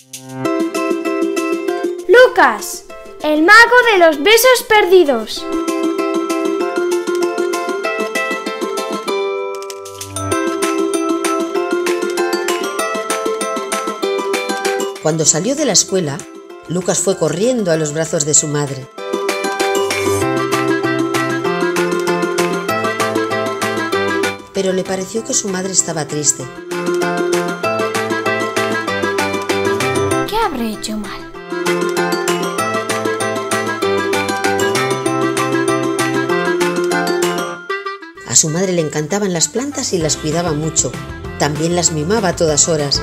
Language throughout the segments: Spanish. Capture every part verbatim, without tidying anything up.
Lucas, el mago de los besos perdidos. Cuando salió de la escuela, Lucas fue corriendo a los brazos de su madre. Pero le pareció que su madre estaba triste. ¿Qué habré hecho mal? A su madre le encantaban las plantas y las cuidaba mucho. También las mimaba a todas horas.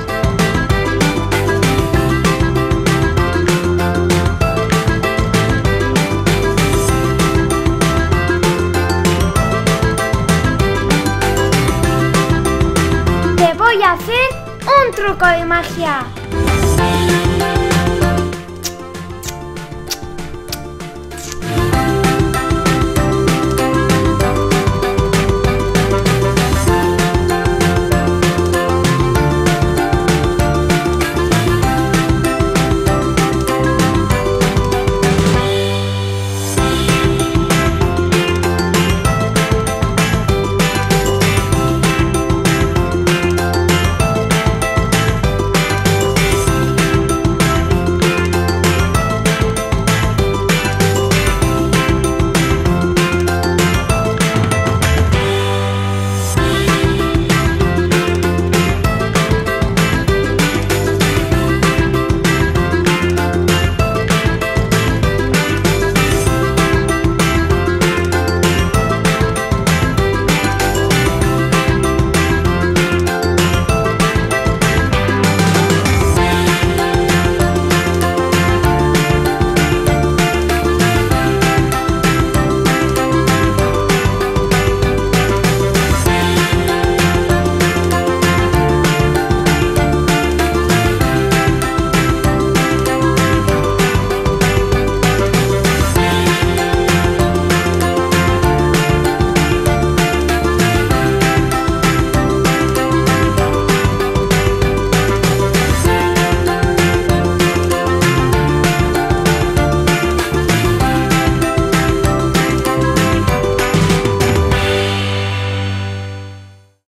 Voy a hacer un truco de magia.